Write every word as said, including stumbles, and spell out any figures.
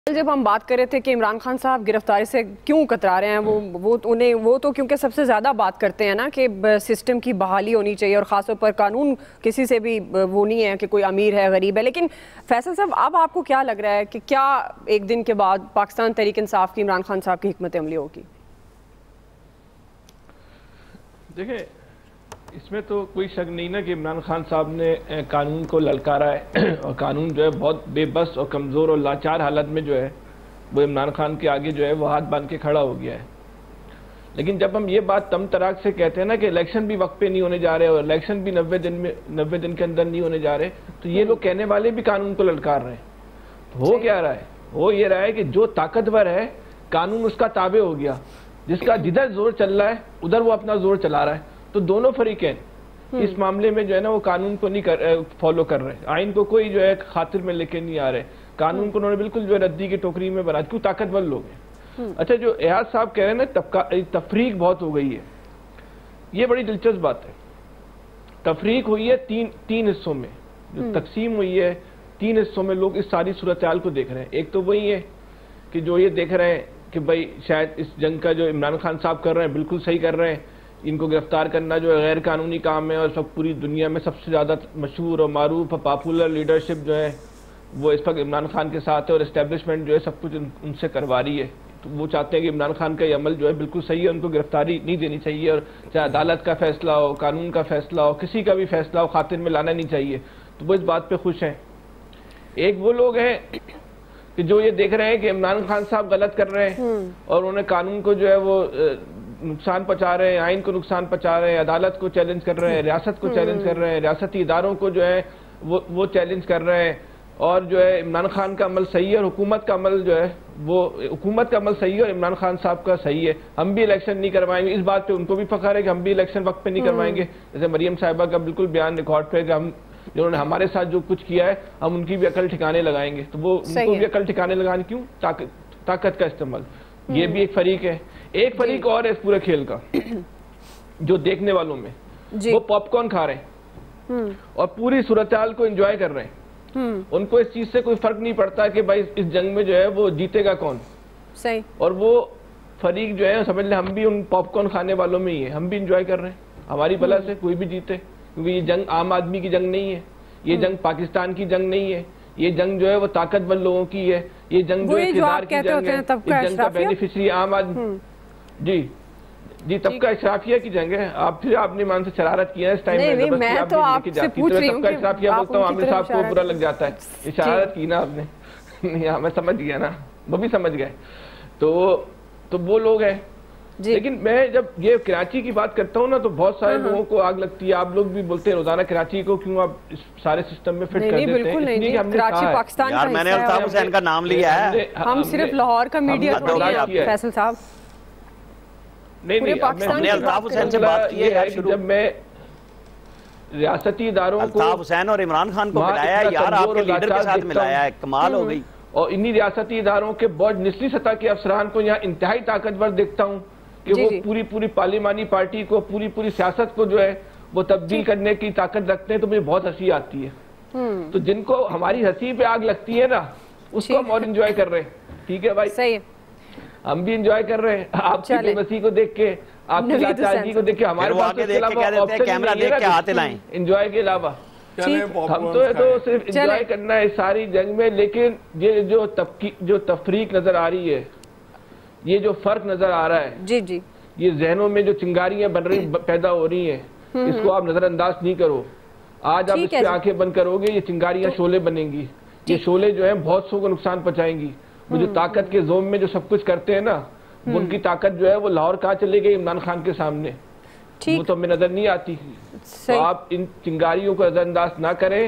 جب ہم بات کر رہے تھے کہ عمران خان صاحب گرفتاری سے کیوں کترا رہے ہیں، وہ وہ انہیں وہ تو کیونکہ سب سے زیادہ بات کرتے ہیں نا کہ سسٹم کی بحالی ہونی چاہیے اور خاص طور پر قانون کسی سے بھی وہ نہیں ہے کہ کوئی امیر ہے غریب ہے. لیکن فیصل صاحب اب آپ کو کیا لگ رہا ہے کہ کیا ایک دن کے بعد پاکستان تحریک انصاف کی عمران خان صاحب کی حکمت عملی ہوگی؟ دیکھیں اس میں تو کوئی شک نہیں نا کہ عمران خان صاحب نے قانون کو للکارا ہے اور قانون جو ہے بہت بے بس اور کمزور اور لاچار حالت میں جو ہے وہ عمران خان کے آگے جو ہے وہ ہاتھ باندھ کے کھڑا ہو گیا ہے. لیکن جب ہم یہ بات تم تراک سے کہتے ہیں نا کہ الیکشن بھی وقت پہ نہیں ہونے جا رہے اور الیکشن بھی نوے دن میں نوے دن کے اندر نہیں ہونے جا رہے، تو یہ لوگ کہنے والے بھی قانون کو للکار رہے ہیں. ہو کیا رہا ہے؟ ہو یہ رہا ہے کہ جو طاقتور ہے قانون اس کا تابع ہو گیا، جس کا جدھر زور چل رہا ہے ادھر وہ اپنا زور چلا رہا ہے. تو دونوں فریقین اس معاملے میں جو ہے نا وہ قانون کو نہیں فالو کر رہے، آئین کو کوئی جو ہے خاطر میں لے کے نہیں آ رہے، قانون کو انہوں نے بالکل جو ہے ردی کی ٹوکری میں بنا، کیوں طاقتور لوگ ہیں. اچھا جو ایاز صاحب کہہ رہے ہیں نا تفریق بہت ہو گئی ہے، یہ بڑی دلچسپ بات ہے. تفریق ہوئی ہے تین تین حصوں میں، جو تقسیم ہوئی ہے تین حصوں میں لوگ اس ساری صورتحال کو دیکھ رہے ہیں. ایک تو وہی ہے کہ جو یہ دیکھ رہے ہیں کہ بھائی شاید اس جنگ کا جو عمران خان صاحب کر رہے ہیں بالکل صحیح کر رہے ہیں، ان کو گرفتار کرنا جو ہے غیر قانونی کام ہے اور سب پوری دنیا میں سب سے زیادہ مشہور اور معروف اور پاپولر لیڈرشپ جو ہے وہ اس وقت عمران خان کے ساتھ ہے اور اسٹیبلشمنٹ جو ہے سب کچھ ان سے کروا رہی ہے. تو وہ چاہتے ہیں کہ عمران خان کا یہ عمل جو ہے بالکل صحیح ہے، ان کو گرفتاری نہیں دینی چاہیے اور چاہے عدالت کا فیصلہ ہو، قانون کا فیصلہ ہو، کسی کا بھی فیصلہ ہو خاطر میں لانا نہیں چاہیے. تو وہ اس بات پہ خوش ہیں. ایک وہ لوگ ہیں کہ جو یہ دیکھ رہے ہیں کہ عمران خان صاحب غلط کر رہے ہیں اور انہیں قانون کو جو ہے وہ نقصان پہنچا رہے ہیں، آئین کو نقصان پہنچا رہے ہیں، عدالت کو چیلنج کر رہے ہیں، ریاست کو چیلنج کر رہے ہیں، ریاستی اداروں کو جو ہے وہ وہ چیلنج کر رہے ہیں. اور جو ہے عمران خان کا عمل صحیح ہے اور حکومت کا عمل جو ہے وہ حکومت کا عمل صحیح ہے اور عمران خان صاحب کا صحیح ہے، ہم بھی الیکشن نہیں کروائیں گے. اس بات پہ ان کو بھی فخر ہے کہ ہم بھی الیکشن وقت پہ نہیں کروائیں گے. جیسے مریم صاحبہ کا بالکل بیان ریکارڈ پہ کہ ہم جنہوں نے ہمارے ساتھ جو کچھ کیا ہے ہم ان کی بھی عقل ٹھکانے لگائیں گے. تو وہ ان کو بھی عقل ٹھکانے لگانے کیوں؟ طاقت طاقت کا استعمال. یہ بھی ایک فریق ہے. ایک فریق اور ہے اس پورے کھیل کا جو دیکھنے والوں میں وہ پاپ کارن کھا رہے ہیں اور پوری صورتحال کو انجوائے کر رہے ہیں. ان کو اس چیز سے کوئی فرق نہیں پڑتا کہ بھائی اس جنگ میں جو ہے وہ جیتے گا کون. صحیح. اور وہ فریق جو ہے سمجھ لیں ہم بھی ان پاپ کارن کھانے والوں میں ہی ہیں، ہم بھی انجوائے کر رہے ہیں ہماری بلا سے کوئی بھی جیتے. کیونکہ یہ جنگ عام آدمی کی جنگ نہیں ہے، یہ جنگ پاکستان کی جنگ نہیں ہے، یہ جنگ جو ہے وہ طاقتور لوگوں کی ہے، یہ جنگ جو اقتدار کی جنگ ہے. اس جنگ کا بینیفیشری عام آدمی جی جی طبقہ اشرافیہ کی جنگ ہے. آپ پھر آپ نے مان سے شرارت کی ہے اس ٹائم میں، میں تو آپ سے پوچھ رہی ہوں طبقہ اشرافیہ بولتا ہوں عامر صاحب کو برا لگ جاتا ہے. یہ شرارت کی نا آپ نے. نہیں میں سمجھ گیا نا، وہ بھی سمجھ گئے. تو تو وہ لوگ ہیں. لیکن میں جب یہ کراچی کی بات کرتا ہوں نا تو بہت سارے لوگوں کو آگ لگتی ہے. آپ لوگ بھی بولتے ہیں روزانہ کراچی کو کیوں آپ سارے سسٹم میں فٹ کر دیتے ہیں. اس لیے کہ ہم نے کہا ہے یار میں نے الطاف حسین کا نام لیا ہے، ہم صرف لاہور کا میڈیا تھوڑی ہے فیصل صاحب. نہیں نہیں ہم نے الطاف حسین سے بات کی ہے کہ جب میں ریاستی اداروں کو الطاف حسین اور عمران خان کو ملایا ہے یار، آپ کے لیڈر کے ساتھ ملایا ہے، کمال ہو گئی. اور انہی ریاستی اداروں کے بہت نچلی سطح کے افسران کو یہاں انتہائی طاقتور دیکھتا ہوں کہ وہ پوری پوری پارلیمانی پارٹی کو پوری پوری سیاست کو جو ہے وہ تبدیل کرنے کی طاقت رکھتے ہیں. تو مجھے بہت ہنسی آتی ہے. تو جن کو ہماری ہنسی پہ آگ لگتی ہے نا اس کو ہم اور انجوائے کر رہے ہیں. ٹھیک ہے بھائی، صحیح، ہم بھی انجوائے کر رہے ہیں آپ کی بے بسی کو دیکھ کے، آپ کی لاچارگی کو دیکھ کے. ہمارے پاس اس کے علاوہ کیمرہ دیکھ کے ہاتھ لائیں انجوائے کے علاوہ. ہم تو ہے تو صرف انجوائے کرنا ہے اس ساری جنگ میں. لیکن یہ جو جو تفریق نظر آ رہی ہے، یہ جو فرق نظر آ رہا ہے، جی جی یہ ذہنوں میں جو چنگاریاں بن رہی پیدا ہو رہی ہیں، اس کو آپ نظر انداز نہیں کرو. آج آپ اس پہ آنکھیں بند کرو گے یہ چنگاریاں شعلے بنیں گی. یہ شعلے جو ہیں بہت سو کو نقصان پہنچائیں گی. وہ جو طاقت کے زوم میں جو سب کچھ کرتے ہیں نا، ان کی طاقت جو ہے وہ لاہور کہاں چلے گئی عمران خان کے سامنے، وہ تو ہمیں نظر نہیں آتی. آپ ان چنگاریوں کو نظر انداز نہ کریں.